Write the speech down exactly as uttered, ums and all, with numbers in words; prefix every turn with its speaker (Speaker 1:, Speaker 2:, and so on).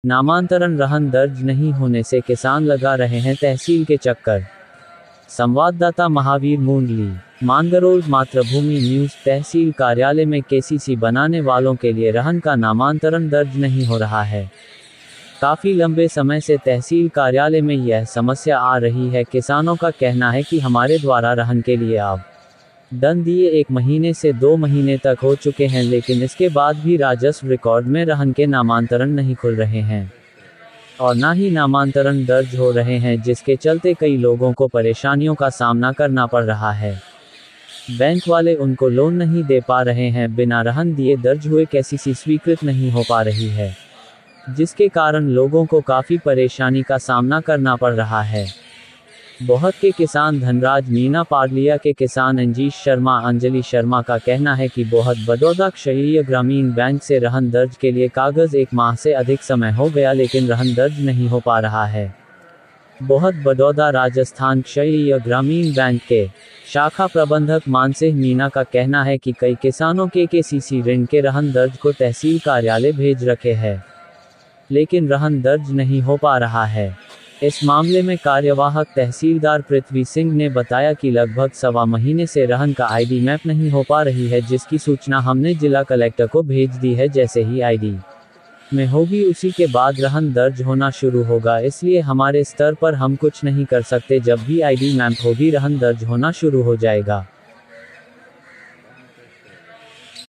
Speaker 1: नामांतरण रहन दर्ज नहीं होने से किसान लगा रहे हैं तहसील के चक्कर। संवाददाता महावीर मुंडली, मानगरोल। मातृभूमि न्यूज। तहसील कार्यालय में केसीसी बनाने वालों के लिए रहन का नामांतरण दर्ज नहीं हो रहा है। काफी लंबे समय से तहसील कार्यालय में यह समस्या आ रही है। किसानों का कहना है कि हमारे द्वारा रहन के लिए अब दन दिए एक महीने से दो महीने तक हो चुके हैं, लेकिन इसके बाद भी राजस्व रिकॉर्ड में रहन के नामांतरण नहीं खुल रहे हैं और न ही नामांतरण दर्ज हो रहे हैं, जिसके चलते कई लोगों को परेशानियों का सामना करना पड़ रहा है। बैंक वाले उनको लोन नहीं दे पा रहे हैं, बिना रहन दिए दर्ज हुए केसीसी स्वीकृत नहीं हो पा रही है, जिसके कारण लोगों को काफ़ी परेशानी का सामना करना पड़ रहा है। बहुत के किसान धनराज मीना पाडलिया के किसान अंजीश शर्मा अंजलि शर्मा का कहना है कि बहुत बड़ौदा क्षत्रिय ग्रामीण बैंक से रहन दर्ज के लिए कागज एक माह से अधिक समय हो गया, लेकिन रहन दर्ज नहीं हो पा रहा है। बहुत बड़ौदा राजस्थान क्षत्रिय ग्रामीण बैंक के शाखा प्रबंधक मानसिंह मीना का कहना है कि कई किसानों के केसीसी ऋण के रहन दर्ज को तहसील कार्यालय भेज रखे हैं, लेकिन रहन दर्ज नहीं हो पा रहा है। इस मामले में कार्यवाहक तहसीलदार पृथ्वी सिंह ने बताया कि लगभग सवा महीने से रहन का आईडी मैप नहीं हो पा रही है, जिसकी सूचना हमने जिला कलेक्टर को भेज दी है। जैसे ही आईडी में होगी उसी के बाद रहन दर्ज होना शुरू होगा, इसलिए हमारे स्तर पर हम कुछ नहीं कर सकते। जब भी आईडी मैप होगी रहन दर्ज होना शुरू हो जाएगा।